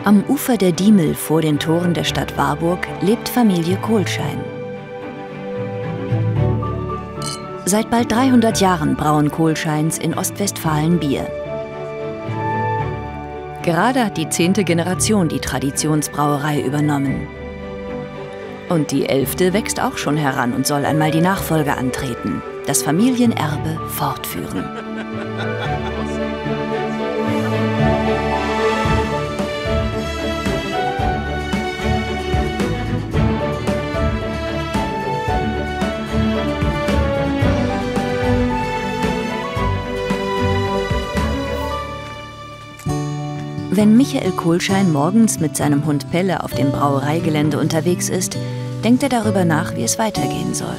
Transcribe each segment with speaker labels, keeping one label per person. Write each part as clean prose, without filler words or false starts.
Speaker 1: Am Ufer der Diemel vor den Toren der Stadt Warburg lebt Familie Kohlschein. Seit bald 300 Jahren brauen Kohlscheins in Ostwestfalen Bier. Gerade hat die 10. Generation die Traditionsbrauerei übernommen. Und die 11. wächst auch schon heran und soll einmal die Nachfolge antreten, das Familienerbe fortführen. Wenn Michael Kohlschein morgens mit seinem Hund Pelle auf dem Brauereigelände unterwegs ist, denkt er darüber nach, wie es weitergehen soll.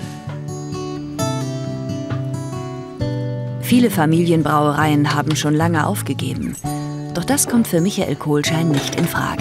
Speaker 1: Viele Familienbrauereien haben schon lange aufgegeben. Doch das kommt für Michael Kohlschein nicht in Frage.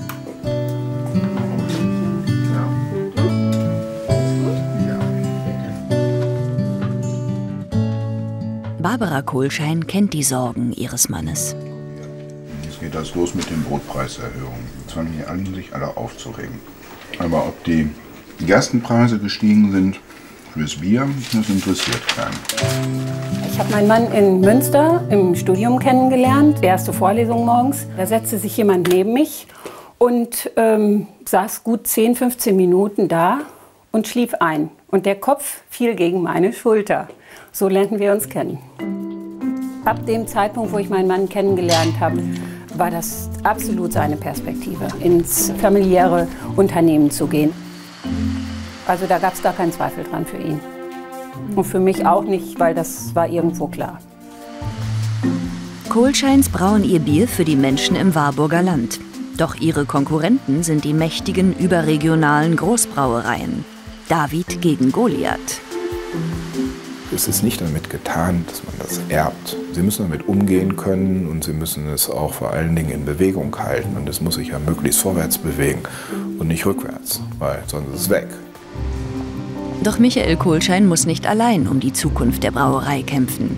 Speaker 1: Barbara Kohlschein kennt die Sorgen ihres Mannes.
Speaker 2: Geht das los mit den Brotpreiserhöhungen. Jetzt fangen die sich alle aufzuregen. Aber ob die Gerstenpreise gestiegen sind fürs Bier, das interessiert keinen.
Speaker 3: Ich habe meinen Mann in Münster im Studium kennengelernt. Erste Vorlesung morgens. Da setzte sich jemand neben mich und saß gut 10, 15 Minuten da und schlief ein. Und der Kopf fiel gegen meine Schulter. So lernten wir uns kennen. Ab dem Zeitpunkt, wo ich meinen Mann kennengelernt habe, war das absolut seine Perspektive, ins familiäre Unternehmen zu gehen. Also da gab es gar keinen Zweifel dran für ihn. Und für mich auch nicht, weil das war irgendwo klar.
Speaker 1: Kohlscheins brauen ihr Bier für die Menschen im Warburger Land. Doch ihre Konkurrenten sind die mächtigen überregionalen Großbrauereien. David gegen Goliath.
Speaker 2: Es ist nicht damit getan, dass man das erbt. Sie müssen damit umgehen können und Sie müssen es auch vor allen Dingen in Bewegung halten. Und es muss sich ja möglichst vorwärts bewegen und nicht rückwärts, weil sonst ist es weg.
Speaker 1: Doch Michael Kohlschein muss nicht allein um die Zukunft der Brauerei kämpfen.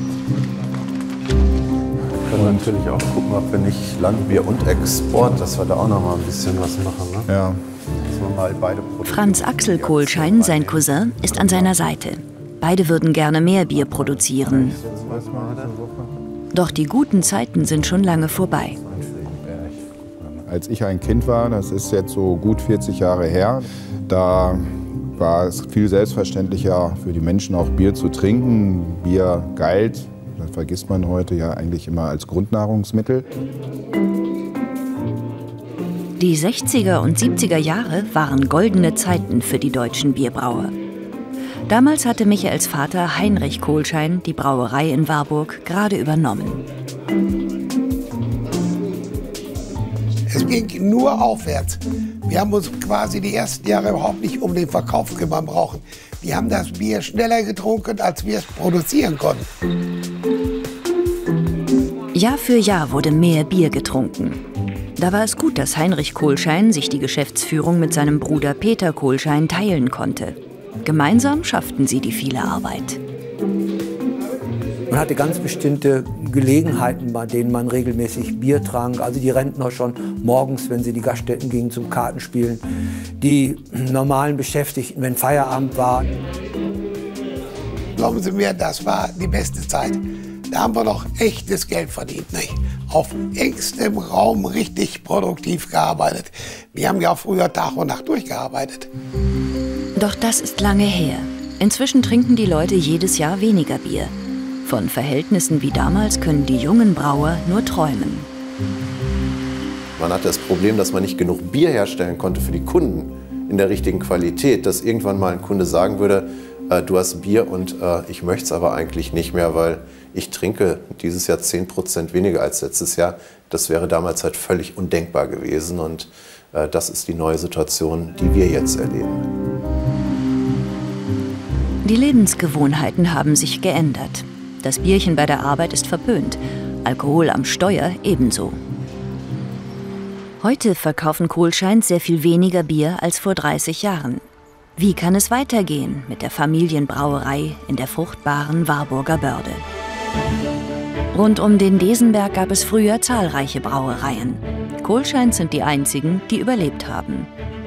Speaker 4: Wir können natürlich auch gucken, ob wir nicht Landbier und Export, dass wir da auch noch mal ein bisschen was machen. Ne?
Speaker 2: Ja.
Speaker 4: Dass wir mal beide
Speaker 1: Franz Axel Kohlschein, sein Cousin, ist an seiner Seite. Beide würden gerne mehr Bier produzieren. Doch die guten Zeiten sind schon lange vorbei.
Speaker 5: Als ich ein Kind war, das ist jetzt so gut 40 Jahre her, da war es viel selbstverständlicher für die Menschen auch Bier zu trinken. Bier galt, das vergisst man heute ja eigentlich immer als Grundnahrungsmittel.
Speaker 1: Die 60er und 70er Jahre waren goldene Zeiten für die deutschen Bierbrauer. Damals hatte Michaels Vater Heinrich Kohlschein die Brauerei in Warburg gerade übernommen.
Speaker 6: Es ging nur aufwärts. Wir haben uns quasi die ersten Jahre überhaupt nicht um den Verkauf kümmern brauchen. Wir haben das Bier schneller getrunken, als wir es produzieren konnten.
Speaker 1: Jahr für Jahr wurde mehr Bier getrunken. Da war es gut, dass Heinrich Kohlschein sich die Geschäftsführung mit seinem Bruder Peter Kohlschein teilen konnte. Gemeinsam schafften sie die viele Arbeit.
Speaker 7: Man hatte ganz bestimmte Gelegenheiten, bei denen man regelmäßig Bier trank. Also die Rentner schon morgens, wenn sie die Gaststätten gingen zum Kartenspielen. Die normalen Beschäftigten, wenn Feierabend war.
Speaker 6: Glauben Sie mir, das war die beste Zeit. Da haben wir noch echtes Geld verdient, nicht? Auf engstem Raum richtig produktiv gearbeitet. Wir haben ja früher Tag und Nacht durchgearbeitet.
Speaker 1: Doch das ist lange her. Inzwischen trinken die Leute jedes Jahr weniger Bier. Von Verhältnissen wie damals können die jungen Brauer nur träumen.
Speaker 4: Man hatte das Problem, dass man nicht genug Bier herstellen konnte für die Kunden in der richtigen Qualität, dass irgendwann mal ein Kunde sagen würde, du hast Bier und ich möchte es aber eigentlich nicht mehr, weil ich trinke dieses Jahr 10% weniger als letztes Jahr. Das wäre damals halt völlig undenkbar gewesen und das ist die neue Situation, die wir jetzt erleben.
Speaker 1: Die Lebensgewohnheiten haben sich geändert. Das Bierchen bei der Arbeit ist verpönt, Alkohol am Steuer ebenso. Heute verkaufen Kohlscheins sehr viel weniger Bier als vor 30 Jahren. Wie kann es weitergehen mit der Familienbrauerei in der fruchtbaren Warburger Börde? Rund um den Desenberg gab es früher zahlreiche Brauereien. Kohlscheins sind die einzigen, die überlebt haben.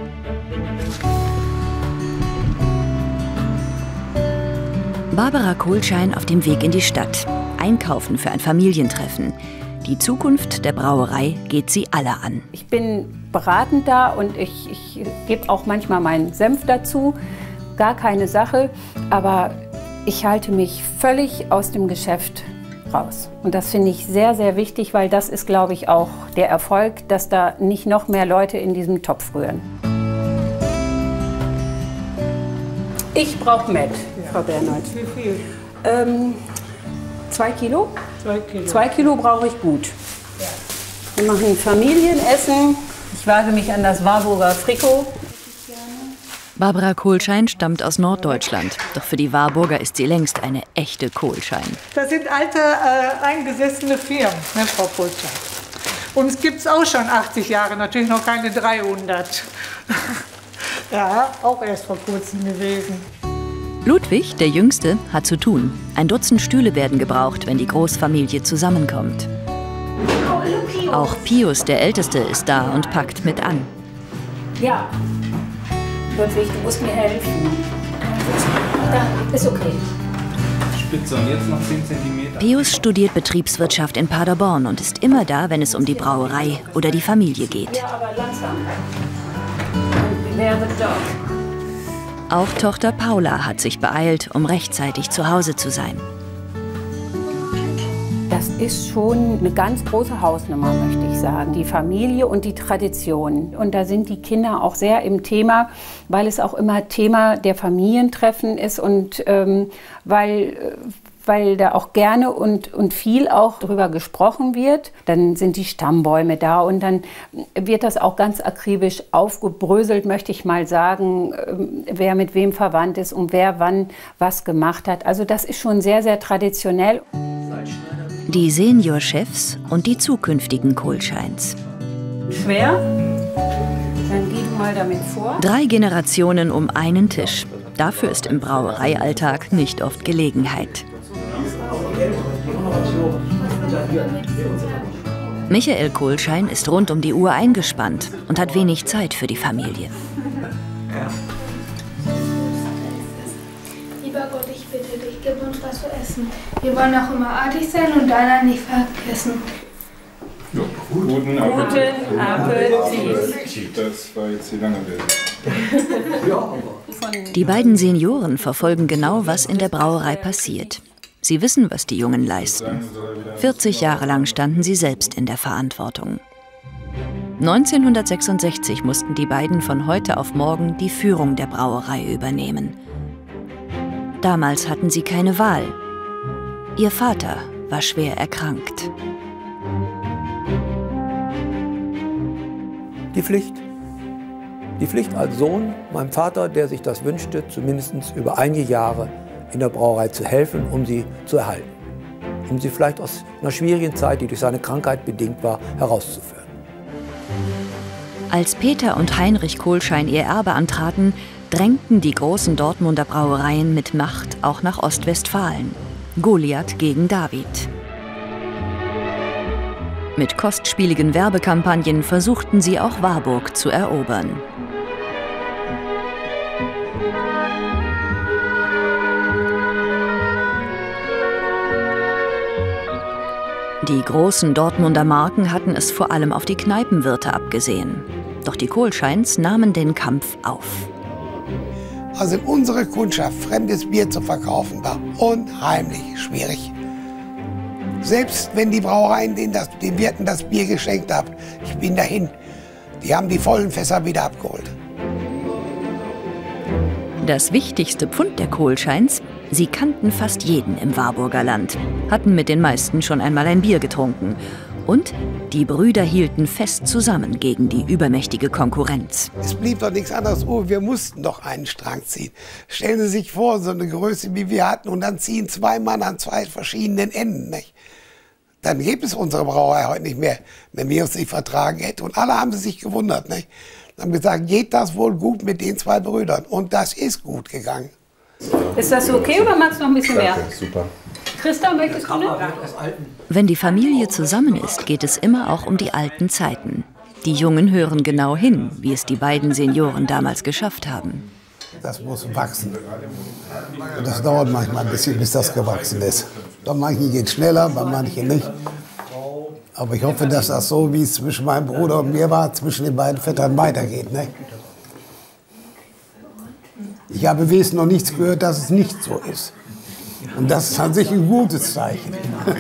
Speaker 1: Barbara Kohlschein auf dem Weg in die Stadt. Einkaufen für ein Familientreffen. Die Zukunft der Brauerei geht sie alle an.
Speaker 3: Ich bin beratend da und ich gebe auch manchmal meinen Senf dazu. Gar keine Sache, aber ich halte mich völlig aus dem Geschäft raus. Und das finde ich sehr, sehr wichtig, weil das ist, glaube ich, auch der Erfolg, dass da nicht noch mehr Leute in diesem Topf rühren. Ich brauche Met, Frau Bernold.
Speaker 8: Wie viel?
Speaker 3: 2 Kilo.
Speaker 8: 2 Kilo.
Speaker 3: 2 Kilo brauche ich gut. Wir machen Familienessen. Ich wage mich an das Warburger Frikot.
Speaker 1: Barbara Kohlschein stammt aus Norddeutschland. Doch für die Warburger ist sie längst eine echte Kohlschein.
Speaker 8: Das sind alte, eingesessene Firmen, ne, Frau Kohlschein. Uns gibt es auch schon 80 Jahre, natürlich noch keine 300. Ja, auch erst vor kurzem gewesen.
Speaker 1: Ludwig, der Jüngste, hat zu tun. 1 Dutzend Stühle werden gebraucht, wenn die Großfamilie zusammenkommt. Auch Pius, der Älteste, ist da und packt mit an.
Speaker 3: Ja. Ludwig, du musst mir helfen. Da, ist okay.
Speaker 9: Spitze und jetzt noch 10 cm.
Speaker 1: Pius studiert Betriebswirtschaft in Paderborn und ist immer da, wenn es um die Brauerei oder die Familie geht.
Speaker 3: Ja, aber langsam. Wer wird da?
Speaker 1: Auch Tochter Paula hat sich beeilt, um rechtzeitig zu Hause zu sein.
Speaker 3: Das ist schon eine ganz große Hausnummer, möchte ich sagen. Die Familie und die Tradition. Und da sind die Kinder auch sehr im Thema, weil es auch immer Thema der Familientreffen ist und weil da auch gerne und viel auch drüber gesprochen wird. Dann sind die Stammbäume da und dann wird das auch ganz akribisch aufgebröselt, möchte ich mal sagen, wer mit wem verwandt ist und wer wann was gemacht hat. Also das ist schon sehr, sehr traditionell.
Speaker 1: Die Seniorchefs und die zukünftigen Kohlscheins.
Speaker 3: Schwer? Dann geh du mal damit vor. 3
Speaker 1: Generationen um einen Tisch. Dafür ist im Brauereialltag nicht oft Gelegenheit. Michael Kohlschein ist rund um die Uhr eingespannt und hat wenig Zeit für die Familie.
Speaker 10: Lieber Gott, ich bitte dich, gib uns was zu essen. Wir wollen auch immer artig sein und deiner nicht vergessen.
Speaker 9: Ja, guten Appetit.
Speaker 3: Guten Appetit.
Speaker 9: Das war jetzt die lange Rede.
Speaker 1: Die beiden Senioren verfolgen genau, was in der Brauerei passiert. Sie wissen, was die Jungen leisten. 40 Jahre lang standen sie selbst in der Verantwortung. 1966 mussten die beiden von heute auf morgen die Führung der Brauerei übernehmen. Damals hatten sie keine Wahl. Ihr Vater war schwer erkrankt.
Speaker 7: Die Pflicht. Die Pflicht als Sohn meinem Vater, der sich das wünschte, zumindest über einige Jahre in der Brauerei zu helfen, um sie zu erhalten. Um sie vielleicht aus einer schwierigen Zeit, die durch seine Krankheit bedingt war, herauszuführen.
Speaker 1: Als Peter und Heinrich Kohlschein ihr Erbe antraten, drängten die großen Dortmunder Brauereien mit Macht auch nach Ostwestfalen. Goliath gegen David. Mit kostspieligen Werbekampagnen versuchten sie auch Warburg zu erobern. Die großen Dortmunder Marken hatten es vor allem auf die Kneipenwirte abgesehen. Doch die Kohlscheins nahmen den Kampf auf.
Speaker 6: Also in unserer Kundschaft fremdes Bier zu verkaufen, war unheimlich schwierig. Selbst wenn die Brauereien den Wirten das Bier geschenkt haben, ich bin dahin, die haben die vollen Fässer wieder abgeholt.
Speaker 1: Das wichtigste Pfund der Kohlscheins: sie kannten fast jeden im Warburger Land, hatten mit den meisten schon einmal ein Bier getrunken. Und die Brüder hielten fest zusammen gegen die übermächtige Konkurrenz.
Speaker 6: Es blieb doch nichts anderes. Oh, wir mussten doch einen Strang ziehen. Stellen Sie sich vor, so eine Größe wie wir hatten, und dann ziehen 2 Mann an 2 verschiedenen Enden. Nicht? Dann gäbe es unsere Brauerei heute nicht mehr, wenn wir uns nicht vertragen hätten. Und alle haben sich gewundert. Nicht? Haben gesagt, geht das wohl gut mit den 2 Brüdern? Und das ist gut gegangen.
Speaker 3: Ist das okay oder magst du noch ein bisschen mehr?
Speaker 9: Super.
Speaker 3: Christa, möchtest du noch?
Speaker 1: Wenn die Familie zusammen ist, geht es immer auch um die alten Zeiten. Die Jungen hören genau hin, wie es die beiden Senioren damals geschafft haben.
Speaker 6: Das muss wachsen. Und das dauert manchmal ein bisschen, bis das gewachsen ist. Bei manchen geht es schneller, bei manchen nicht. Aber ich hoffe, dass das so, wie es zwischen meinem Bruder und mir war, zwischen den beiden Vettern weitergeht. Ne? Ich habe wesentlich noch nichts gehört, dass es nicht so ist. Und das ist an sich ein gutes Zeichen.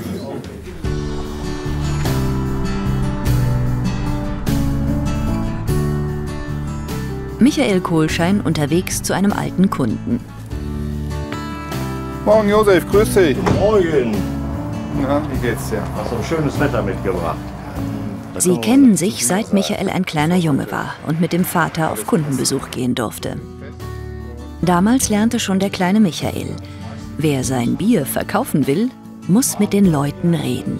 Speaker 1: Michael Kohlschein unterwegs zu einem alten Kunden.
Speaker 5: Morgen, Josef, grüß dich.
Speaker 11: Morgen.
Speaker 5: Na, wie geht's dir?
Speaker 11: Hast du schönes Wetter mitgebracht?
Speaker 1: Sie kennen sich, seit Michael ein kleiner Junge war und mit dem Vater auf Kundenbesuch gehen durfte. Damals lernte schon der kleine Michael: Wer sein Bier verkaufen will, muss mit den Leuten reden.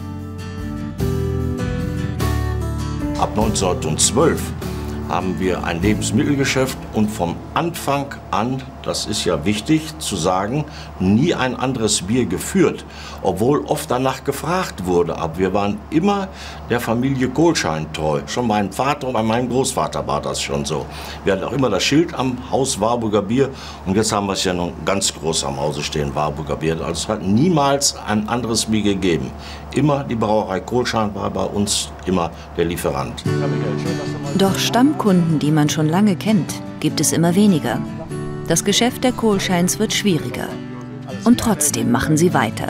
Speaker 11: Ab 1912 haben wir ein Lebensmittelgeschäft und vom Anfang an, das ist ja wichtig zu sagen, nie ein anderes Bier geführt, obwohl oft danach gefragt wurde. Aber wir waren immer der Familie Kohlschein treu. Schon meinem Vater und bei meinem Großvater war das schon so. Wir hatten auch immer das Schild am Haus Warburger Bier und jetzt haben wir es ja noch ganz groß am Hause stehen, Warburger Bier. Also es hat niemals ein anderes Bier gegeben. Immer die Brauerei Kohlschein war bei uns immer der Lieferant.
Speaker 1: Doch Stammkunden, die man schon lange kennt, gibt es immer weniger. Das Geschäft der Kohlscheins wird schwieriger. Und trotzdem machen sie weiter.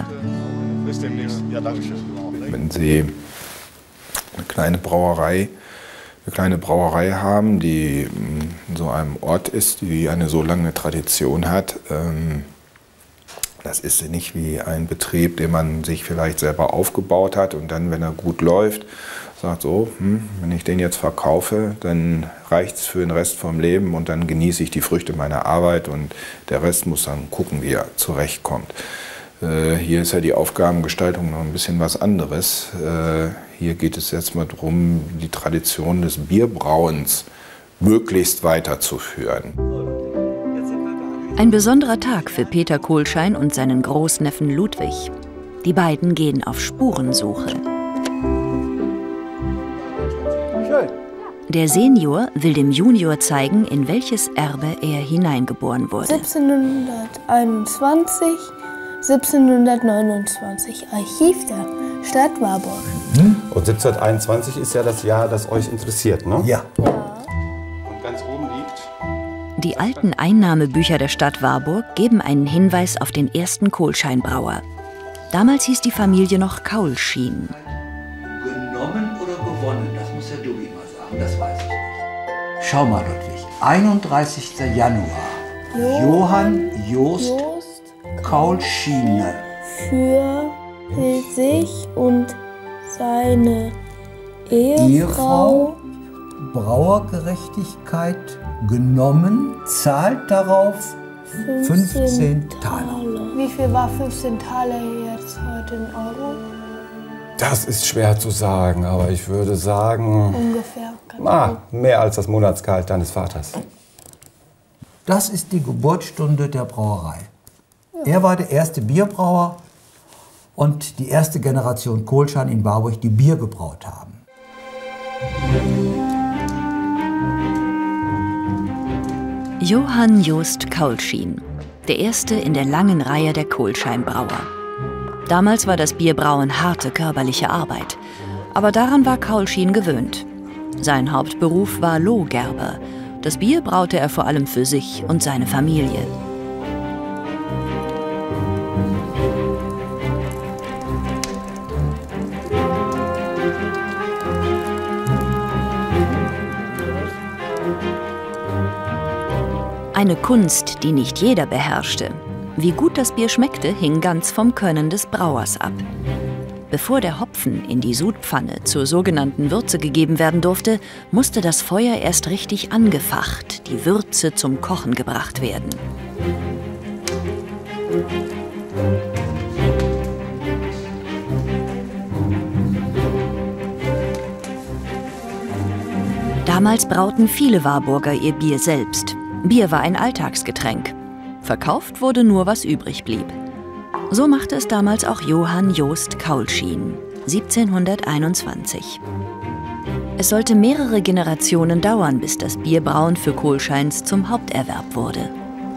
Speaker 2: Wenn Sie eine kleine Brauerei haben, die in so einem Ort ist, die eine so lange Tradition hat, das ist nicht wie ein Betrieb, den man sich vielleicht selber aufgebaut hat und dann, wenn er gut läuft, sagt so, wenn ich den jetzt verkaufe, dann reicht es für den Rest vom Leben und dann genieße ich die Früchte meiner Arbeit und der Rest muss dann gucken, wie er zurechtkommt. Hier ist ja die Aufgabengestaltung noch ein bisschen was anderes. Hier geht es jetzt mal darum, die Tradition des Bierbrauens möglichst weiterzuführen.
Speaker 1: Ein besonderer Tag für Peter Kohlschein und seinen Großneffen Ludwig. Die beiden gehen auf Spurensuche. Der Senior will dem Junior zeigen, in welches Erbe er hineingeboren wurde.
Speaker 12: 1721, 1729, Archiv der Stadt Warburg.
Speaker 13: Und 1721 ist ja das Jahr, das euch interessiert, ne?
Speaker 6: Ja.
Speaker 13: Und ganz oben liegt...
Speaker 1: Die alten Einnahmebücher der Stadt Warburg geben einen Hinweis auf den ersten Kohlscheinbrauer. Damals hieß die Familie noch Kaulschien.
Speaker 7: Genommen oder gewonnen, das muss der Dubi mal sagen, das weiß ich nicht. Schau mal, Ludwig, 31. Januar. Johann Jost Kaulschiene.
Speaker 12: Für sich und seine Ehefrau
Speaker 7: Brauergerechtigkeit genommen, zahlt darauf 15 Taler.
Speaker 12: Wie viel war 15 Taler jetzt heute in Euro?
Speaker 13: Das ist schwer zu sagen, aber ich würde sagen...
Speaker 12: Ungefähr.
Speaker 13: Mehr als das Monatsgehalt deines Vaters.
Speaker 7: Das ist die Geburtsstunde der Brauerei. Er war der erste Bierbrauer und die erste Generation Kohlschein in Warburg, die Bier gebraut haben.
Speaker 1: Johann Jost Kaulschien, der erste in der langen Reihe der Kohlscheinbrauer. Damals war das Bierbrauen harte körperliche Arbeit, aber daran war Kaulschien gewöhnt. Sein Hauptberuf war Lohgerber. Das Bier braute er vor allem für sich und seine Familie. Eine Kunst, die nicht jeder beherrschte. Wie gut das Bier schmeckte, hing ganz vom Können des Brauers ab. Bevor der Hopfen in die Sudpfanne zur sogenannten Würze gegeben werden durfte, musste das Feuer erst richtig angefacht, die Würze zum Kochen gebracht werden. Damals brauten viele Warburger ihr Bier selbst. Bier war ein Alltagsgetränk. Verkauft wurde nur, was übrig blieb. So machte es damals auch Johann Jost Kaulschien, 1721. Es sollte mehrere Generationen dauern, bis das Bierbrauen für Kohlscheins zum Haupterwerb wurde.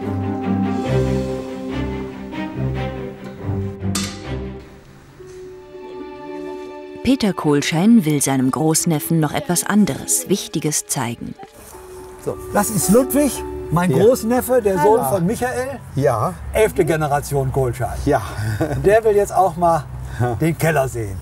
Speaker 1: Peter Kohlschein will seinem Großneffen noch etwas anderes, Wichtiges zeigen.
Speaker 7: So, das ist Ludwig, mein Großneffe, der Sohn von Michael.
Speaker 5: Ja.
Speaker 7: 11. Generation Kohlschein.
Speaker 5: Ja.
Speaker 7: Der will jetzt auch mal den Keller sehen.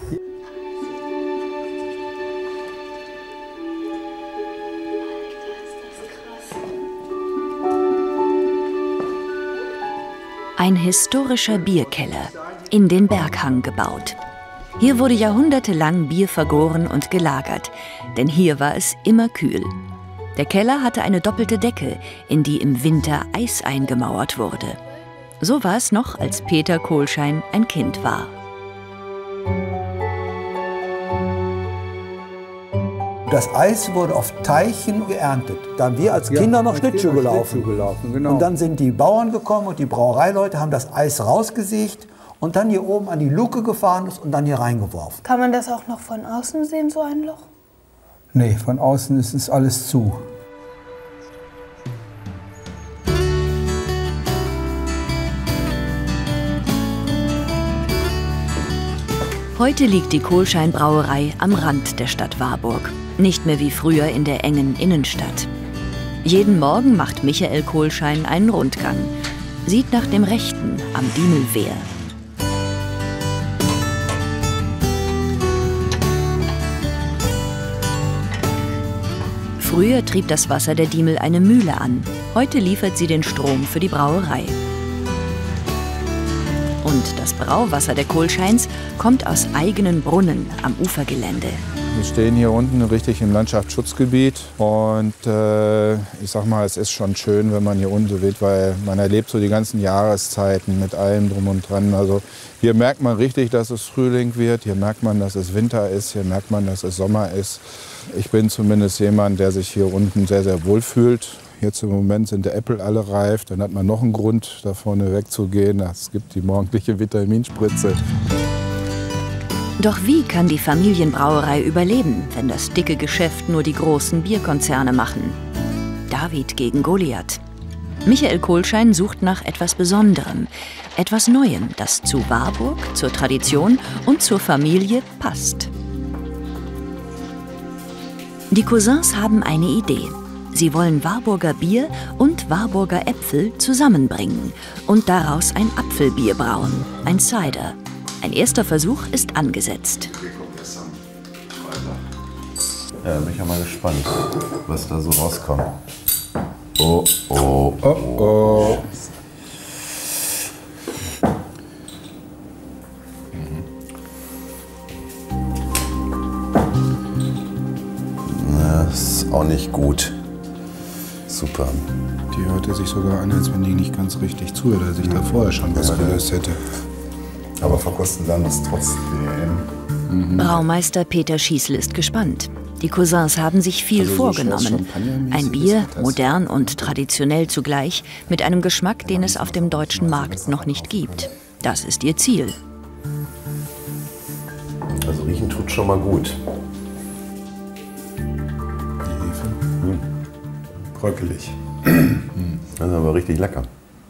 Speaker 1: Ein historischer Bierkeller, in den Berghang gebaut. Hier wurde jahrhundertelang Bier vergoren und gelagert, denn hier war es immer kühl. Der Keller hatte eine doppelte Decke, in die im Winter Eis eingemauert wurde. So war es noch, als Peter Kohlschein ein Kind war.
Speaker 7: Das Eis wurde auf Teichen geerntet. Da haben wir als Kinder noch Schlittschuh gelaufen.
Speaker 5: Genau.
Speaker 7: Und dann sind die Bauern gekommen und die Brauereileute haben das Eis rausgesägt und dann hier oben an die Luke gefahren und dann hier reingeworfen.
Speaker 12: Kann man das auch noch von außen sehen, so ein Loch?
Speaker 14: Nee, von außen ist es alles zu.
Speaker 1: Heute liegt die Kohlschein-Brauerei am Rand der Stadt Warburg. Nicht mehr wie früher in der engen Innenstadt. Jeden Morgen macht Michael Kohlschein einen Rundgang. Sieht nach dem Rechten am Diemelwehr. Früher trieb das Wasser der Diemel eine Mühle an. Heute liefert sie den Strom für die Brauerei. Und das Brauwasser der Kohlscheins kommt aus eigenen Brunnen am Ufergelände.
Speaker 5: Wir stehen hier unten richtig im Landschaftsschutzgebiet und ich sag mal, es ist schon schön, wenn man hier unten so weht, weil man erlebt so die ganzen Jahreszeiten mit allem drum und dran. Also hier merkt man richtig, dass es Frühling wird, hier merkt man, dass es Winter ist, hier merkt man, dass es Sommer ist. Ich bin zumindest jemand, der sich hier unten sehr, sehr wohl fühlt. Jetzt im Moment sind die Äpfel alle reif, dann hat man noch einen Grund, da vorne wegzugehen. Es gibt die morgendliche Vitaminspritze.
Speaker 1: Doch wie kann die Familienbrauerei überleben, wenn das dicke Geschäft nur die großen Bierkonzerne machen? David gegen Goliath. Michael Kohlschein sucht nach etwas Besonderem, etwas Neuem, das zu Warburg, zur Tradition und zur Familie passt. Die Cousins haben eine Idee. Sie wollen Warburger Bier und Warburger Äpfel zusammenbringen und daraus ein Apfelbier brauen, ein Cider. Ein erster Versuch ist angesetzt.
Speaker 4: Ja, bin ich ja mal gespannt, was da so rauskommt. Oh, oh, oh, oh. Das ist auch nicht gut. Super.
Speaker 5: Die hörte sich sogar an, als wenn die nicht ganz richtig zuhört, als ich da vorher schon was gelöst hätte.
Speaker 4: Aber verkosten dann es trotzdem.
Speaker 1: Braumeister Peter Schießl ist gespannt. Die Cousins haben sich viel vorgenommen. Ein Bier, modern und traditionell zugleich, mit einem Geschmack, den es auf dem deutschen Markt noch nicht gibt. Das ist ihr Ziel.
Speaker 4: Also riechen tut schon mal gut.
Speaker 5: Die Hefe?
Speaker 4: Bröckelig. Das ist aber richtig lecker.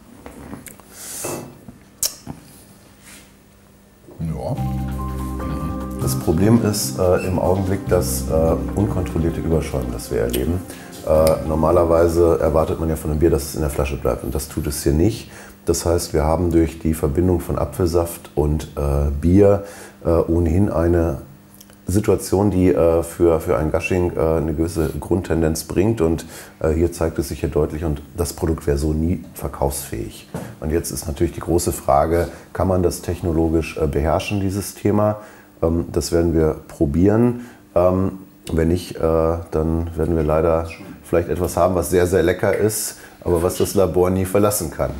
Speaker 5: Ja.
Speaker 4: Das Problem ist im Augenblick das unkontrollierte Überschäumen, das wir erleben. Normalerweise erwartet man ja von einem Bier, dass es in der Flasche bleibt, und das tut es hier nicht. Das heißt, wir haben durch die Verbindung von Apfelsaft und Bier ohnehin eine Situation, die für ein Gushing eine gewisse Grundtendenz bringt, und hier zeigt es sich hier deutlich, und das Produkt wäre so nie verkaufsfähig. Und jetzt ist natürlich die große Frage, kann man das technologisch beherrschen, dieses Thema? Das werden wir probieren. Wenn nicht, dann werden wir leider vielleicht etwas haben, was sehr, sehr lecker ist, aber was das Labor nie verlassen kann.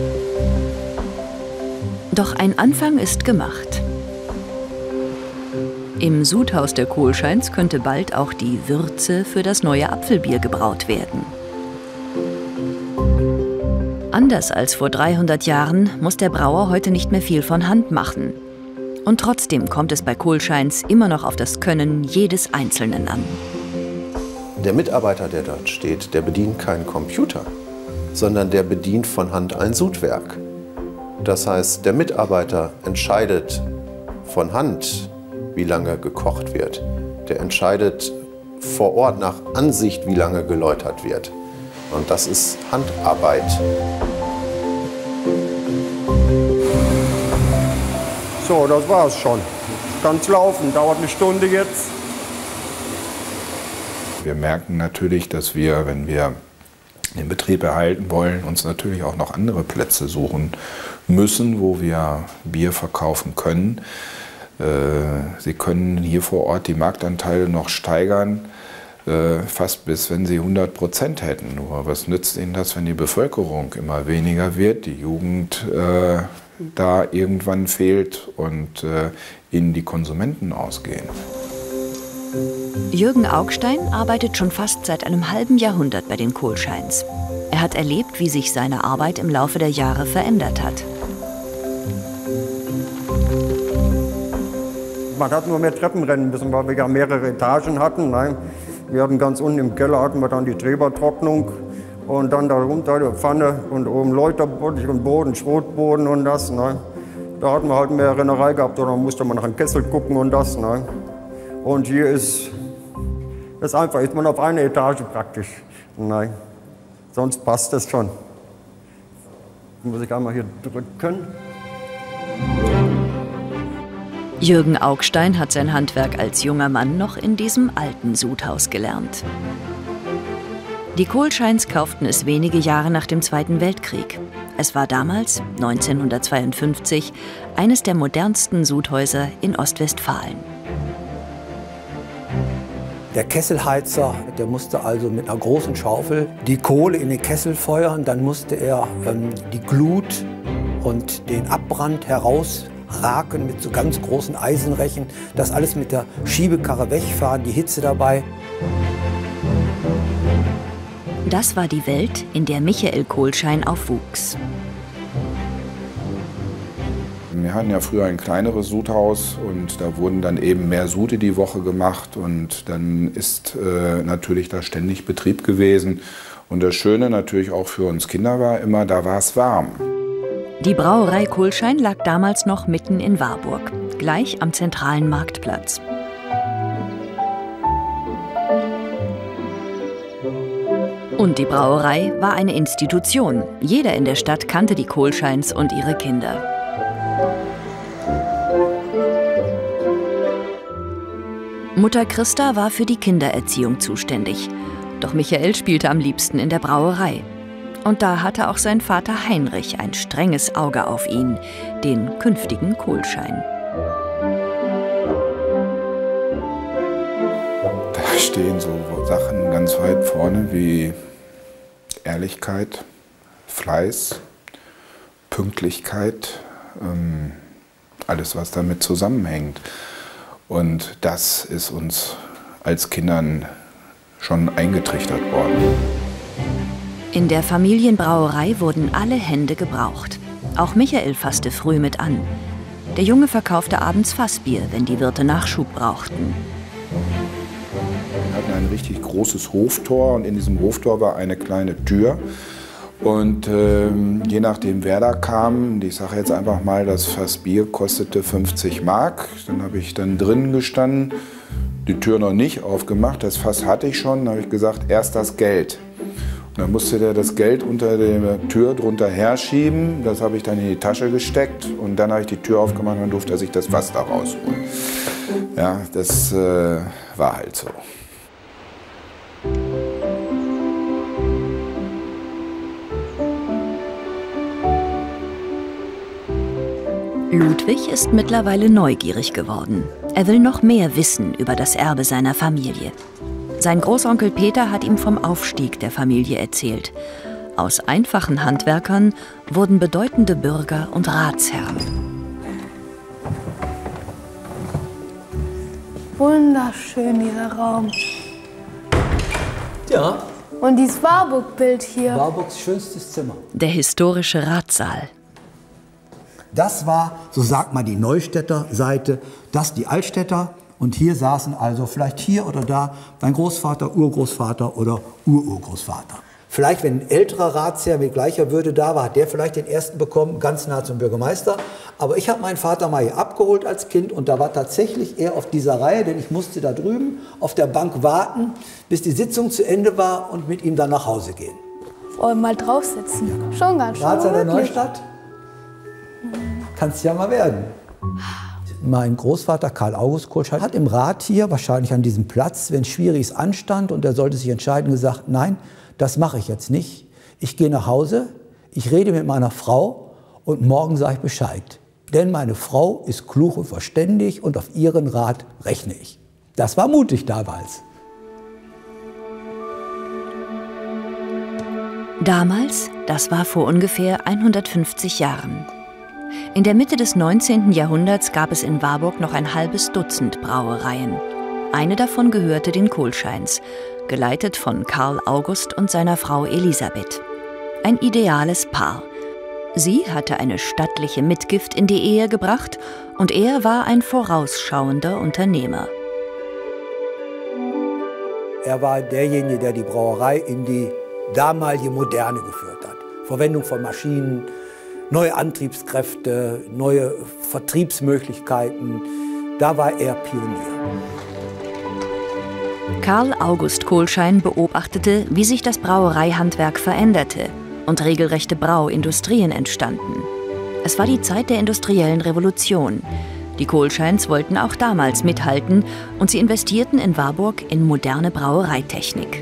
Speaker 1: Doch ein Anfang ist gemacht. Im Sudhaus der Kohlscheins könnte bald auch die Würze für das neue Apfelbier gebraut werden. Anders als vor 300 Jahren muss der Brauer heute nicht mehr viel von Hand machen. Und trotzdem kommt es bei Kohlscheins immer noch auf das Können jedes Einzelnen an.
Speaker 4: Der Mitarbeiter, der dort steht, der bedient keinen Computer, sondern der bedient von Hand ein Sudwerk. Das heißt, der Mitarbeiter entscheidet von Hand, wie lange gekocht wird. Der entscheidet vor Ort nach Ansicht, wie lange geläutert wird. Und das ist Handarbeit.
Speaker 15: So, das war's schon. Kann's laufen, dauert eine Stunde jetzt.
Speaker 2: Wir merken natürlich, dass wir, wenn wir den Betrieb erhalten wollen, uns natürlich auch noch andere Plätze suchen müssen, wo wir Bier verkaufen können. Sie können hier vor Ort die Marktanteile noch steigern, fast bis wenn sie 100% hätten. Nur was nützt Ihnen das, wenn die Bevölkerung immer weniger wird, die Jugend da irgendwann fehlt und ihnen die Konsumenten ausgehen?
Speaker 1: Jürgen Augstein arbeitet schon fast seit einem halben Jahrhundert bei den Kohlscheins. Er hat erlebt, wie sich seine Arbeit im Laufe der Jahre verändert hat.
Speaker 15: Man hat nur mehr Treppen rennen müssen, weil wir ja mehrere Etagen hatten. Nein, wir hatten ganz unten im Keller hatten wir dann die Trebertrocknung und dann darunter die Pfanne und oben Läuterboden und Boden, Schrotboden und das. Nein. Da hatten wir halt mehr Rennerei gehabt, oder musste man nach einem Kessel gucken und das. Nein. Und hier ist einfach, ist man auf einer Etage praktisch. Nein, sonst passt das schon. Muss ich einmal hier drücken.
Speaker 1: Jürgen Augstein hat sein Handwerk als junger Mann noch in diesem alten Sudhaus gelernt. Die Kohlscheins kauften es wenige Jahre nach dem Zweiten Weltkrieg. Es war damals, 1952, eines der modernsten Sudhäuser in Ostwestfalen.
Speaker 7: Der Kesselheizer, der musste also mit einer großen Schaufel die Kohle in den Kessel feuern. Dann musste er die Glut und den Abbrand herausraken mit so ganz großen Eisenrechen. Das alles mit der Schiebekarre wegfahren, die Hitze dabei.
Speaker 1: Das war die Welt, in der Michael Kohlschein aufwuchs.
Speaker 2: Wir hatten ja früher ein kleineres Sudhaus und da wurden dann eben mehr Sude die Woche gemacht und dann ist natürlich da ständig Betrieb gewesen. Und das Schöne natürlich auch für uns Kinder war immer, da war es warm.
Speaker 1: Die Brauerei Kohlschein lag damals noch mitten in Warburg, gleich am zentralen Marktplatz. Und die Brauerei war eine Institution. Jeder in der Stadt kannte die Kohlscheins und ihre Kinder. Mutter Christa war für die Kindererziehung zuständig. Doch Michael spielte am liebsten in der Brauerei. Und da hatte auch sein Vater Heinrich ein strenges Auge auf ihn, den künftigen Kohlschein.
Speaker 2: Da stehen so Sachen ganz weit vorne wie Ehrlichkeit, Fleiß, Pünktlichkeit, alles, was damit zusammenhängt. Und das ist uns als Kindern schon eingetrichtert worden.
Speaker 1: In der Familienbrauerei wurden alle Hände gebraucht. Auch Michael fasste früh mit an. Der Junge verkaufte abends Fassbier, wenn die Wirte Nachschub brauchten.
Speaker 2: Wir hatten ein richtig großes Hoftor und in diesem Hoftor war eine kleine Tür. Und je nachdem, wer da kam, ich sage jetzt einfach mal, das Fass Bier kostete 50 Mark. Dann habe ich dann drinnen gestanden, die Tür noch nicht aufgemacht, das Fass hatte ich schon. Dann habe ich gesagt, erst das Geld. Und dann musste der das Geld unter der Tür drunter herschieben. Das habe ich dann in die Tasche gesteckt und dann habe ich die Tür aufgemacht und dann durfte er sich das Fass da rausholen. Ja, das war halt so.
Speaker 1: Ludwig ist mittlerweile neugierig geworden. Er will noch mehr wissen über das Erbe seiner Familie. Sein Großonkel Peter hat ihm vom Aufstieg der Familie erzählt. Aus einfachen Handwerkern wurden bedeutende Bürger und Ratsherren.
Speaker 12: Wunderschön, dieser Raum.
Speaker 7: Ja.
Speaker 12: Und dieses Warburg-Bild hier.
Speaker 7: Warburgs schönstes Zimmer.
Speaker 1: Der historische Ratssaal.
Speaker 7: Das war, so sagt man die Neustädter Seite, das die Altstädter Und hier saßen also vielleicht hier oder da mein Großvater, Urgroßvater oder Ururgroßvater. Vielleicht, wenn ein älterer Ratsherr mit gleicher Würde da war, hat der vielleicht den ersten bekommen, ganz nah zum Bürgermeister. Aber ich habe meinen Vater mal hier abgeholt als Kind und da war tatsächlich er auf dieser Reihe, denn ich musste da drüben auf der Bank warten, bis die Sitzung zu Ende war und mit ihm dann nach Hause gehen.
Speaker 12: Und mal draufsitzen. Schon ganz schön.
Speaker 7: Ratsherr der Neustadt? Kannst ja mal werden. Mein Großvater Karl August Kohlschein hat im Rat hier, wahrscheinlich an diesem Platz, wenn Schwieriges anstand und er sollte sich entscheiden, gesagt, nein, das mache ich jetzt nicht. Ich gehe nach Hause, ich rede mit meiner Frau und morgen sage ich Bescheid. Denn meine Frau ist klug und verständig und auf ihren Rat rechne ich. Das war mutig damals.
Speaker 1: Damals, das war vor ungefähr 150 Jahren. In der Mitte des 19. Jahrhunderts gab es in Warburg noch ein halbes Dutzend Brauereien. Eine davon gehörte den Kohlscheins, geleitet von Karl August und seiner Frau Elisabeth. Ein ideales Paar. Sie hatte eine stattliche Mitgift in die Ehe gebracht und er war ein vorausschauender Unternehmer.
Speaker 7: Er war derjenige, der die Brauerei in die damalige Moderne geführt hat. Verwendung von Maschinen, neue Antriebskräfte, neue Vertriebsmöglichkeiten. Da war er Pionier.
Speaker 1: Karl August Kohlschein beobachtete, wie sich das Brauereihandwerk veränderte und regelrechte Brauindustrien entstanden. Es war die Zeit der industriellen Revolution. Die Kohlscheins wollten auch damals mithalten und sie investierten in Warburg in moderne Brauereitechnik.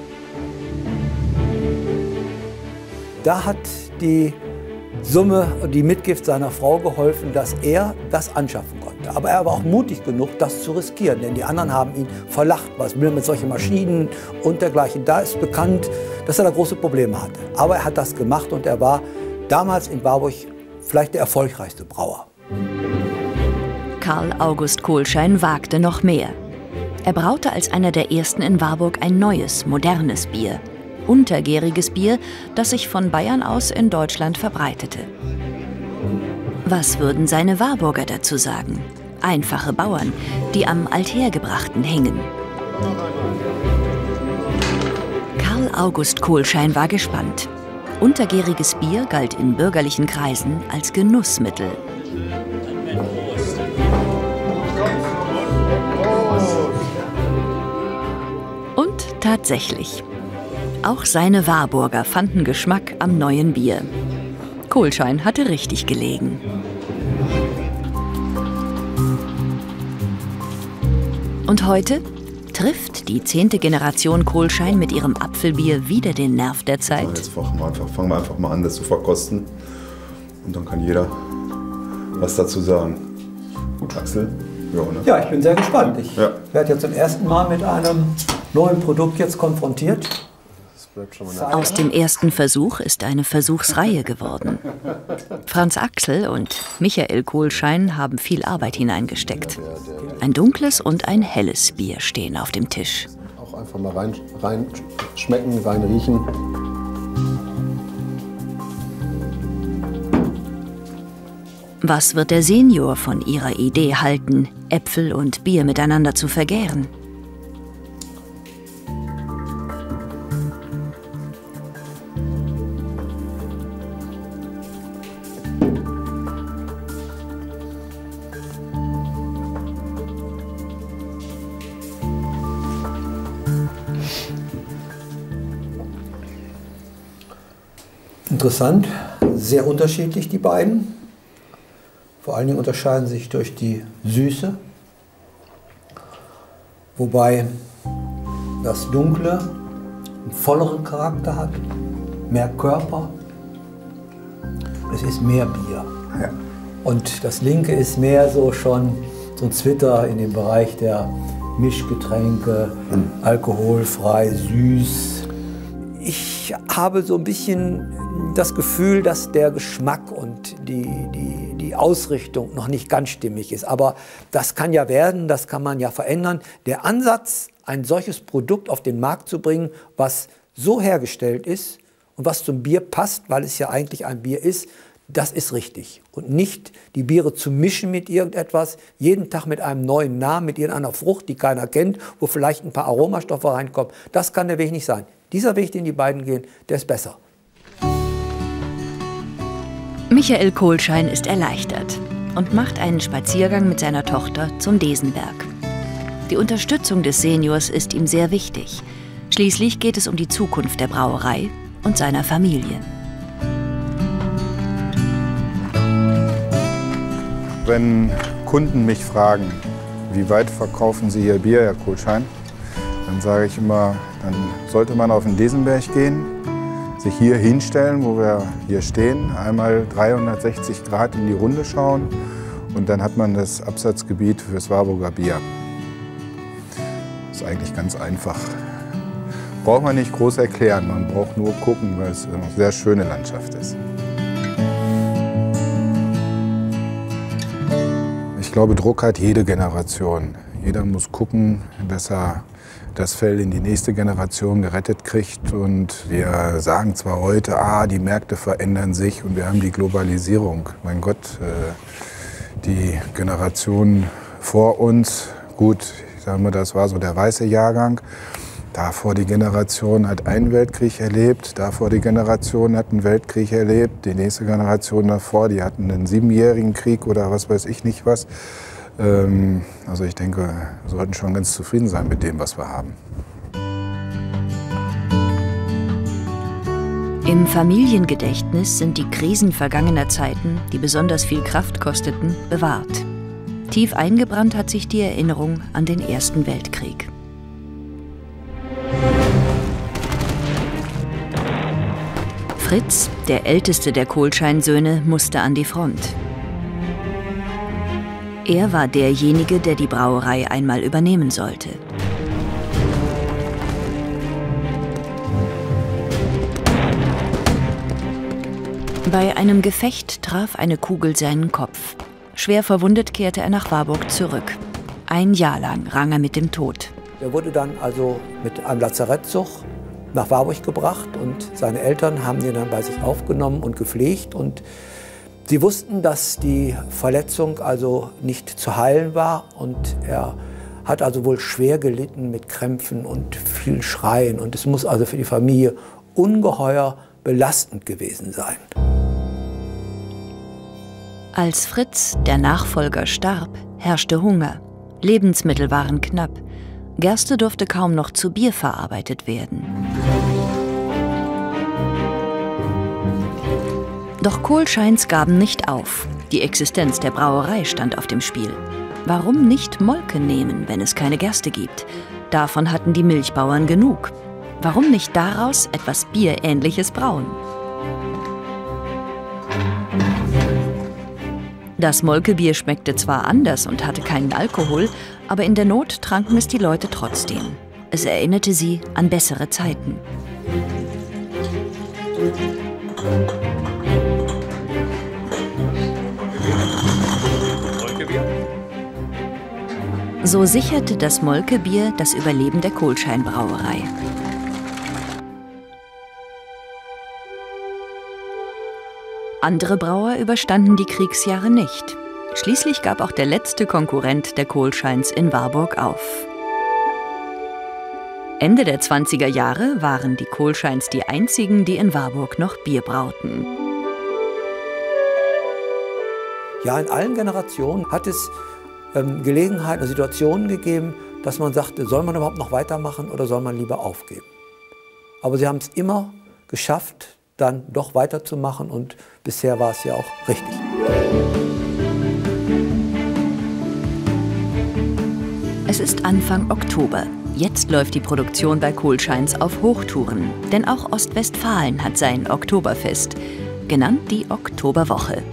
Speaker 7: Da hat die Summe und die Mitgift seiner Frau geholfen, dass er das anschaffen konnte. Aber er war auch mutig genug, das zu riskieren, denn die anderen haben ihn verlacht. Was will er mit solchen Maschinen und dergleichen? Da ist bekannt, dass er da große Probleme hatte. Aber er hat das gemacht und er war damals in Warburg vielleicht der erfolgreichste Brauer.
Speaker 1: Karl August Kohlschein wagte noch mehr. Er braute als einer der ersten in Warburg ein neues, modernes Bier. Untergäriges Bier, das sich von Bayern aus in Deutschland verbreitete. Was würden seine Warburger dazu sagen? Einfache Bauern, die am Althergebrachten hingen. Karl August Kohlschein war gespannt. Untergäriges Bier galt in bürgerlichen Kreisen als Genussmittel. Und tatsächlich. Auch seine Warburger fanden Geschmack am neuen Bier. Kohlschein hatte richtig gelegen. Und heute trifft die 10. Generation Kohlschein mit ihrem Apfelbier wieder den Nerv der Zeit.
Speaker 5: Jetzt fangen wir einfach mal an, das zu verkosten. Und dann kann jeder was dazu sagen. Gut, Axel? Ja, ne?
Speaker 7: Ja, ich bin sehr gespannt. Ich werde jetzt zum ersten Mal mit einem neuen Produkt jetzt konfrontiert.
Speaker 1: Aus dem ersten Versuch ist eine Versuchsreihe geworden. Franz Axel und Michael Kohlschein haben viel Arbeit hineingesteckt. Ein dunkles und ein helles Bier stehen auf dem Tisch.
Speaker 4: Auch einfach mal rein schmecken, rein riechen.
Speaker 1: Was wird der Senior von ihrer Idee halten, Äpfel und Bier miteinander zu vergären?
Speaker 7: Interessant, sehr unterschiedlich die beiden. Vor allen Dingen unterscheiden sich durch die Süße, wobei das Dunkle einen volleren Charakter hat, mehr Körper. Es ist mehr Bier. Ja. Und das Linke ist mehr so schon so ein Zwitter in dem Bereich der Mischgetränke, alkoholfrei, süß. Ich habe so ein bisschen das Gefühl, dass der Geschmack und die Ausrichtung noch nicht ganz stimmig ist. Aber das kann ja werden, das kann man ja verändern. Der Ansatz, ein solches Produkt auf den Markt zu bringen, was so hergestellt ist und was zum Bier passt, weil es ja eigentlich ein Bier ist, Das ist richtig. Und nicht die Biere zu mischen mit irgendetwas, jeden Tag mit einem neuen Namen, mit irgendeiner Frucht, die keiner kennt, wo vielleicht ein paar Aromastoffe reinkommen. Das kann der Weg nicht sein. Dieser Weg, den die beiden gehen, der ist besser.
Speaker 1: Michael Kohlschein ist erleichtert und macht einen Spaziergang mit seiner Tochter zum Desenberg. Die Unterstützung des Seniors ist ihm sehr wichtig. Schließlich geht es um die Zukunft der Brauerei und seiner Familie.
Speaker 5: Wenn Kunden mich fragen, wie weit verkaufen Sie Ihr Bier, Herr Kohlschein, dann sage ich immer, dann sollte man auf den Desenberg gehen, sich hier hinstellen, wo wir hier stehen, einmal 360 Grad in die Runde schauen und dann hat man das Absatzgebiet fürs Warburger Bier. Das ist eigentlich ganz einfach. Braucht man nicht groß erklären, man braucht nur gucken, weil es eine sehr schöne Landschaft ist. Ich glaube, Druck hat jede Generation. Jeder muss gucken, dass er das Feld in die nächste Generation gerettet kriegt. Und wir sagen zwar heute, die Märkte verändern sich und wir haben die Globalisierung. Mein Gott, die Generation vor uns, gut, ich sage mal, das war so der weiße Jahrgang. Davor die Generation hat einen Weltkrieg erlebt, davor die Generation hat einen Weltkrieg erlebt, die nächste Generation davor, die hatten einen 7-jährigen Krieg oder was weiß ich nicht was. Also ich denke, wir sollten schon ganz zufrieden sein mit dem, was wir haben.
Speaker 1: Im Familiengedächtnis sind die Krisen vergangener Zeiten, die besonders viel Kraft kosteten, bewahrt. Tief eingebrannt hat sich die Erinnerung an den Ersten Weltkrieg. Fritz, der älteste der Kohlschein-Söhne, musste an die Front. Er war derjenige, der die Brauerei einmal übernehmen sollte. Bei einem Gefecht traf eine Kugel seinen Kopf. Schwer verwundet kehrte er nach Warburg zurück. Ein Jahr lang rang er mit dem Tod.
Speaker 7: Er wurde dann also mit einem Lazarettzug nach Warburg gebracht und seine Eltern haben ihn dann bei sich aufgenommen und gepflegt. Und sie wussten, dass die Verletzung also nicht zu heilen war und er hat also wohl schwer gelitten mit Krämpfen und viel Schreien. Und es muss also für die Familie ungeheuer belastend gewesen sein.
Speaker 1: Als Fritz, der Nachfolger, starb, herrschte Hunger. Lebensmittel waren knapp. Gerste durfte kaum noch zu Bier verarbeitet werden. Doch Kohlscheins gaben nicht auf. Die Existenz der Brauerei stand auf dem Spiel. Warum nicht Molke nehmen, wenn es keine Gerste gibt? Davon hatten die Milchbauern genug. Warum nicht daraus etwas Bierähnliches brauen? Das Molkebier schmeckte zwar anders und hatte keinen Alkohol, aber in der Not tranken es die Leute trotzdem. Es erinnerte sie an bessere Zeiten. So sicherte das Molkebier das Überleben der Kohlschein-Brauerei. Andere Brauer überstanden die Kriegsjahre nicht. Schließlich gab auch der letzte Konkurrent der Kohlscheins in Warburg auf. Ende der 20er Jahre waren die Kohlscheins die einzigen, die in Warburg noch Bier brauten.
Speaker 7: Ja, in allen Generationen hat es Gelegenheiten, Situationen gegeben, dass man sagte, soll man überhaupt noch weitermachen oder soll man lieber aufgeben? Aber sie haben es immer geschafft, dann doch weiterzumachen und bisher war es ja auch richtig.
Speaker 1: Es ist Anfang Oktober. Jetzt läuft die Produktion bei Kohlscheins auf Hochtouren. Denn auch Ostwestfalen hat sein Oktoberfest, genannt die Oktoberwoche.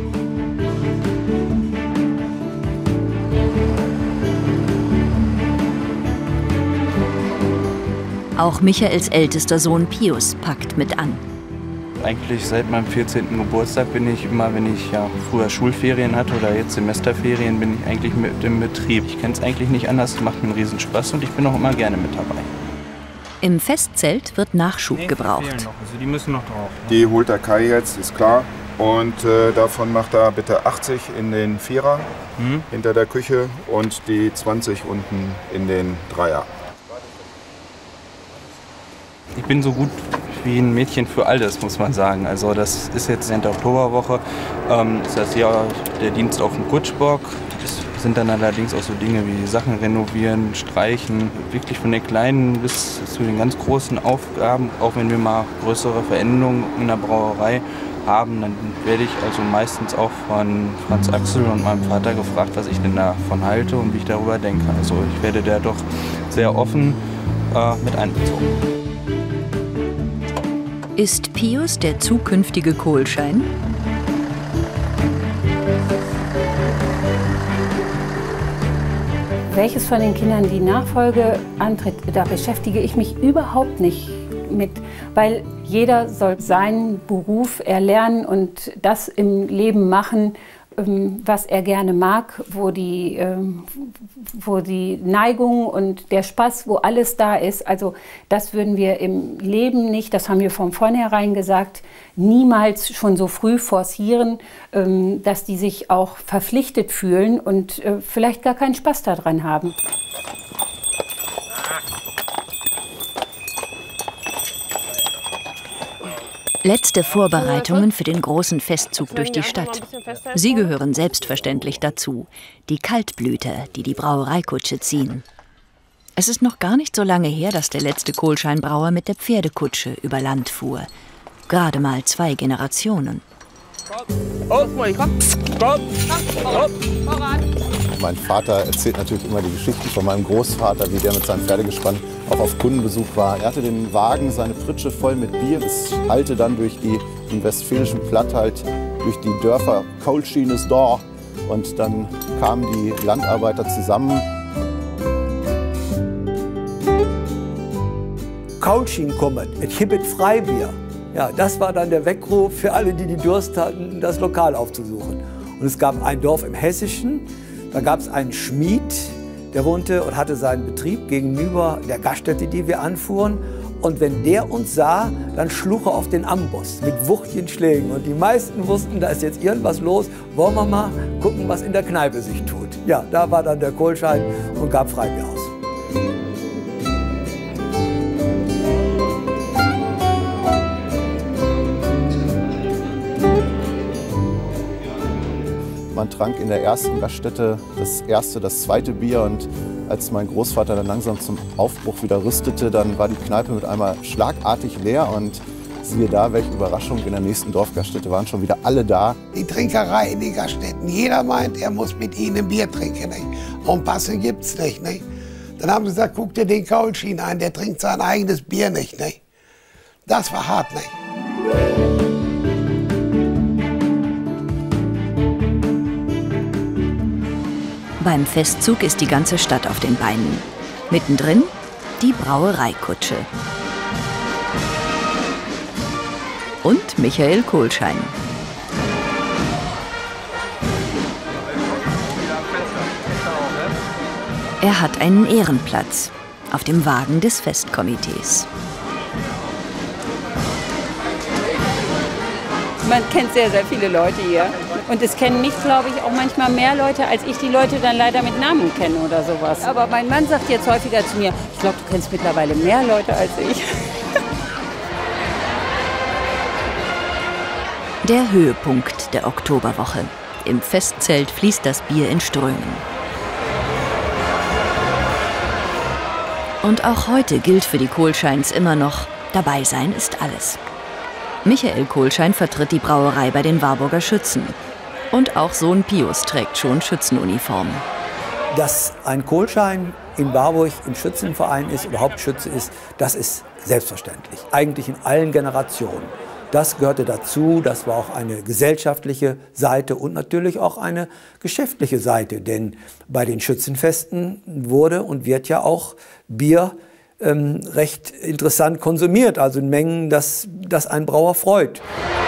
Speaker 1: Auch Michaels ältester Sohn Pius packt mit an.
Speaker 16: Eigentlich seit meinem 14. Geburtstag bin ich immer, wenn ich früher Schulferien hatte oder jetzt Semesterferien, bin ich eigentlich mit im Betrieb. Ich kenne es eigentlich nicht anders, es macht mir einen Riesenspaß und ich bin auch immer gerne mit dabei.
Speaker 1: Im Festzelt wird Nachschub gebraucht.
Speaker 9: Also die müssen noch drauf.
Speaker 5: Die holt der Kai jetzt, ist klar. Und davon macht er bitte 80 in den Vierer hinter der Küche und die 20 unten in den Dreier.
Speaker 16: Ich bin so gut wie ein Mädchen für alles, muss man sagen. Also das ist jetzt in der Oktoberwoche, ist das ja der Dienst auf dem Kutschbock. Das sind dann allerdings auch so Dinge wie Sachen renovieren, streichen, wirklich von den kleinen bis zu den ganz großen Aufgaben. Auch wenn wir mal größere Veränderungen in der Brauerei haben, dann werde ich also meistens auch von Franz Axel und meinem Vater gefragt, was ich denn davon halte und wie ich darüber denke. Also ich werde da doch sehr offen mit einbezogen.
Speaker 1: Ist Pius der zukünftige Kohlschein?
Speaker 3: Welches von den Kindern die Nachfolge antritt, da beschäftige ich mich überhaupt nicht mit, weil jeder soll seinen Beruf erlernen und das im Leben machen, was er gerne mag, wo die Neigung und der Spaß, wo alles da ist. Also das würden wir im Leben nicht, das haben wir von vornherein gesagt, niemals schon so früh forcieren, dass die sich auch verpflichtet fühlen und vielleicht gar keinen Spaß daran haben.
Speaker 1: Letzte Vorbereitungen für den großen Festzug durch die Stadt. Sie gehören selbstverständlich dazu, die Kaltblüter, die die Brauereikutsche ziehen. Es ist noch gar nicht so lange her, dass der letzte Kohlscheinbrauer mit der Pferdekutsche über Land fuhr. Gerade mal 2 Generationen.
Speaker 4: Mein Vater erzählt natürlich immer die Geschichten von meinem Großvater, wie der mit seinem Pferdegespann auch auf Kundenbesuch war. Er hatte den Wagen, seine Pritsche voll mit Bier. Es hallte dann durch den westfälischen Platt halt durch die Dörfer Kohlschien ist da. Und dann kamen die Landarbeiter zusammen.
Speaker 7: Kohlschien kommen, es gibt Freibier. Ja, das war dann der Weckruf für alle, die Durst hatten, das Lokal aufzusuchen. Und es gab ein Dorf im Hessischen, da gab es einen Schmied, der wohnte und hatte seinen Betrieb gegenüber der Gaststätte, die wir anfuhren. Und wenn der uns sah, dann schlug er auf den Amboss mit wuchtigen Schlägen. Und die meisten wussten, da ist jetzt irgendwas los, wollen wir mal gucken, was in der Kneipe sich tut. Ja, da war dann der Kohlschein und gab Freibier aus.
Speaker 4: Man trank in der ersten Gaststätte das zweite Bier und als mein Großvater dann langsam zum Aufbruch wieder rüstete, dann war die Kneipe mit einmal schlagartig leer und siehe da, welche Überraschung, in der nächsten Dorfgaststätte waren schon wieder alle da.
Speaker 6: Die Trinkerei in den Gaststätten, jeder meint, er muss mit ihnen ein Bier trinken. Nicht? Und Passe gibt's nicht. Dann haben sie gesagt, guck dir den Kohlschien ein, der trinkt sein eigenes Bier nicht. Das war hart. Nicht?
Speaker 1: Beim Festzug ist die ganze Stadt auf den Beinen. Mittendrin die Brauereikutsche. Und Michael Kohlschein. Er hat einen Ehrenplatz auf dem Wagen des Festkomitees.
Speaker 3: Man kennt sehr, sehr viele Leute hier. Und es kennen mich, glaube ich, auch manchmal mehr Leute, als ich die Leute dann leider mit Namen kenne oder sowas. Aber mein Mann sagt jetzt häufiger zu mir, ich glaube, du kennst mittlerweile mehr Leute als ich.
Speaker 1: Der Höhepunkt der Oktoberwoche. Im Festzelt fließt das Bier in Strömen. Und auch heute gilt für die Kohlscheins immer noch, dabei sein ist alles. Michael Kohlschein vertritt die Brauerei bei den Warburger Schützen. Und auch Sohn Pius trägt schon Schützenuniform.
Speaker 7: Dass ein Kohlschein in Warburg im Schützenverein ist oder Hauptschütze ist, das ist selbstverständlich. Eigentlich in allen Generationen. Das gehörte dazu, das war auch eine gesellschaftliche Seite und natürlich auch eine geschäftliche Seite. Denn bei den Schützenfesten wurde und wird ja auch Bier recht interessant konsumiert, also in Mengen, dass ein Brauer freut.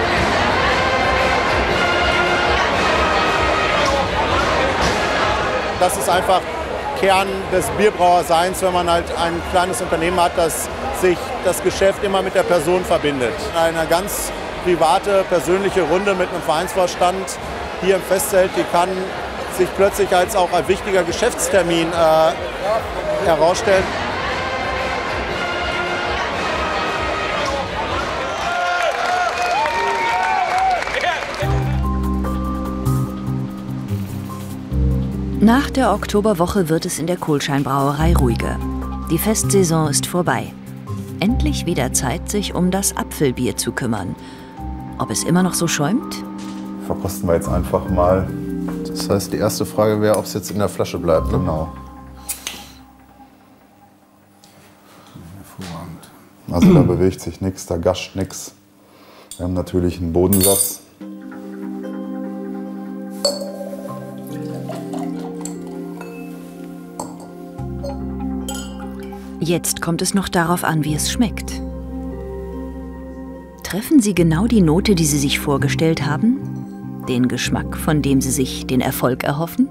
Speaker 4: Das ist einfach Kern des Bierbrauerseins, wenn man halt ein kleines Unternehmen hat, das sich das Geschäft immer mit der Person verbindet. In einer ganz private, persönliche Runde mit einem Vereinsvorstand hier im Festzelt, die kann sich plötzlich als auch ein wichtiger Geschäftstermin herausstellen.
Speaker 1: Nach der Oktoberwoche wird es in der Kohlscheinbrauerei ruhiger. Die Festsaison ist vorbei. Endlich wieder Zeit, sich um das Apfelbier zu kümmern. Ob es immer noch so schäumt?
Speaker 5: Verkosten wir jetzt einfach mal.
Speaker 4: Das heißt, die erste Frage wäre, ob es jetzt in der Flasche bleibt. Ne?
Speaker 5: Genau. Hervorragend. Also da bewegt sich nichts, da gascht nichts. Wir haben natürlich einen Bodensatz.
Speaker 1: Jetzt kommt es noch darauf an, wie es schmeckt. Treffen Sie genau die Note, die Sie sich vorgestellt haben? Den Geschmack, von dem Sie sich den Erfolg erhoffen?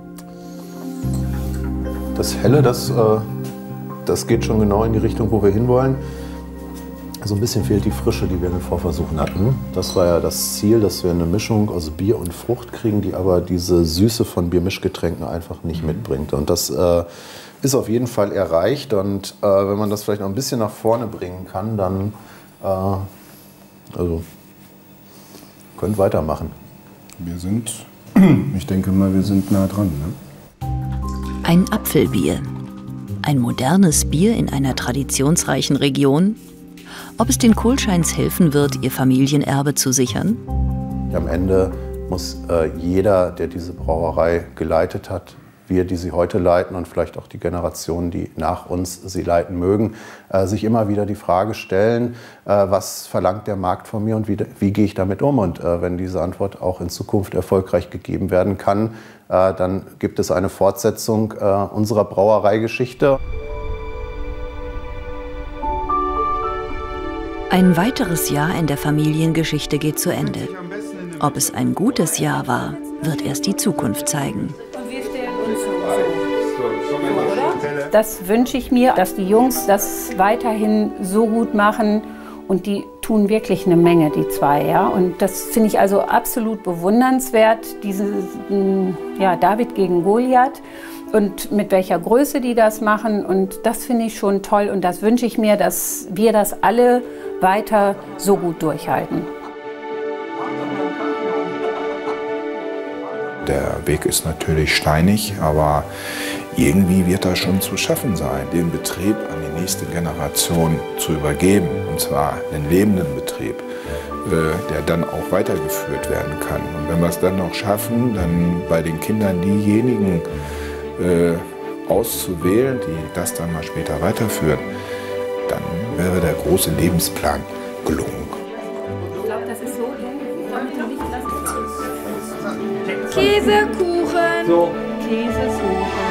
Speaker 4: Das Helle, das geht schon genau in die Richtung, wo wir hinwollen. So ein bisschen fehlt die Frische, die wir in den Vorversuchen hatten. Das war ja das Ziel, dass wir eine Mischung aus Bier und Frucht kriegen, die aber diese Süße von Biermischgetränken einfach nicht mitbringt. Und das ist auf jeden Fall erreicht. Und wenn man das vielleicht noch ein bisschen nach vorne bringen kann, dann könnt weitermachen.
Speaker 2: Ich denke mal, wir sind nah dran. Ne?
Speaker 1: Ein Apfelbier. Ein modernes Bier in einer traditionsreichen Region. Ob es den Kohlscheins helfen wird, ihr Familienerbe zu sichern?
Speaker 4: Am Ende muss jeder, der diese Brauerei geleitet hat, wir, die sie heute leiten und vielleicht auch die Generationen, die nach uns sie leiten mögen, sich immer wieder die Frage stellen, was verlangt der Markt von mir und wie gehe ich damit um? Und wenn diese Antwort auch in Zukunft erfolgreich gegeben werden kann, dann gibt es eine Fortsetzung unserer Brauereigeschichte.
Speaker 1: Ein weiteres Jahr in der Familiengeschichte geht zu Ende. Ob es ein gutes Jahr war, wird erst die Zukunft zeigen.
Speaker 3: Das wünsche ich mir, dass die Jungs das weiterhin so gut machen. Und die tun wirklich eine Menge, die zwei. Ja? Und das finde ich also absolut bewundernswert, David gegen Goliath. Und mit welcher Größe die das machen. Und das finde ich schon toll. Und das wünsche ich mir, dass wir das alle weiter so gut durchhalten.
Speaker 2: Der Weg ist natürlich steinig, aber irgendwie wird das schon zu schaffen sein, den Betrieb an die nächste Generation zu übergeben. Und zwar einen lebenden Betrieb, der dann auch weitergeführt werden kann. Und wenn wir es dann noch schaffen, dann bei den Kindern diejenigen auszuwählen, die das dann mal später weiterführen, dann wäre der große Lebensplan gelungen.
Speaker 3: Ich glaube, das ist so.
Speaker 10: Käsekuchen.
Speaker 3: So. Käsekuchen.